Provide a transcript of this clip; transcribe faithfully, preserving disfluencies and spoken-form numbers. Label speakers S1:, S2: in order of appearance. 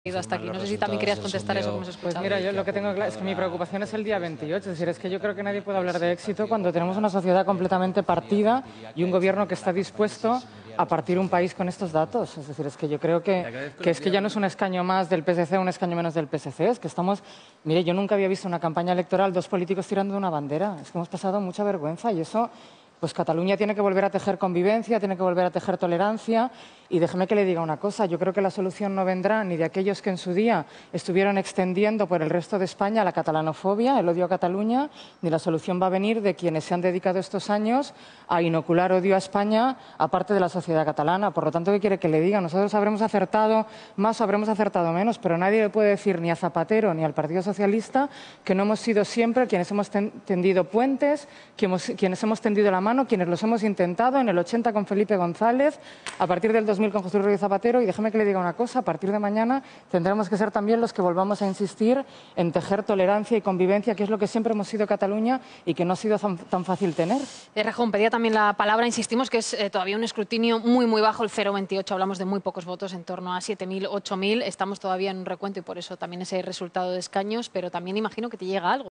S1: Hasta aquí. No sé si también querías contestar eso que hemos escuchado.
S2: Pues mira, yo lo que tengo claro es que mi preocupación es el día veintiocho. Es decir, es que yo creo que nadie puede hablar de éxito cuando tenemos una sociedad completamente partida y un gobierno que está dispuesto a partir un país con estos datos. Es decir, es que yo creo que, que es que ya no es un escaño más del P S C o un escaño menos del P S C. Es que estamos... Mire, yo nunca había visto una campaña electoral dos políticos tirando de una bandera. Es que hemos pasado mucha vergüenza y eso... Pues Cataluña tiene que volver a tejer convivencia, tiene que volver a tejer tolerancia y déjeme que le diga una cosa, yo creo que la solución no vendrá ni de aquellos que en su día estuvieron extendiendo por el resto de España la catalanofobia, el odio a Cataluña, ni la solución va a venir de quienes se han dedicado estos años a inocular odio a España aparte de la sociedad catalana. Por lo tanto, ¿qué quiere que le diga? Nosotros habremos acertado más o habremos acertado menos, pero nadie le puede decir ni a Zapatero ni al Partido Socialista que no hemos sido siempre quienes hemos tendido puentes, quienes hemos tendido la mano, quienes los hemos intentado en el ochenta con Felipe González, a partir del dos mil con José Luis Zapatero, y déjeme que le diga una cosa, a partir de mañana tendremos que ser también los que volvamos a insistir en tejer tolerancia y convivencia, que es lo que siempre hemos sido Cataluña y que no ha sido tan, tan fácil tener.
S1: Eh, Rejón, pedía también la palabra, insistimos que es eh, todavía un escrutinio muy muy bajo, el cero coma veintiocho, hablamos de muy pocos votos, en torno a siete mil, ocho mil, estamos todavía en un recuento y por eso también ese resultado de escaños, pero también imagino que te llega algo.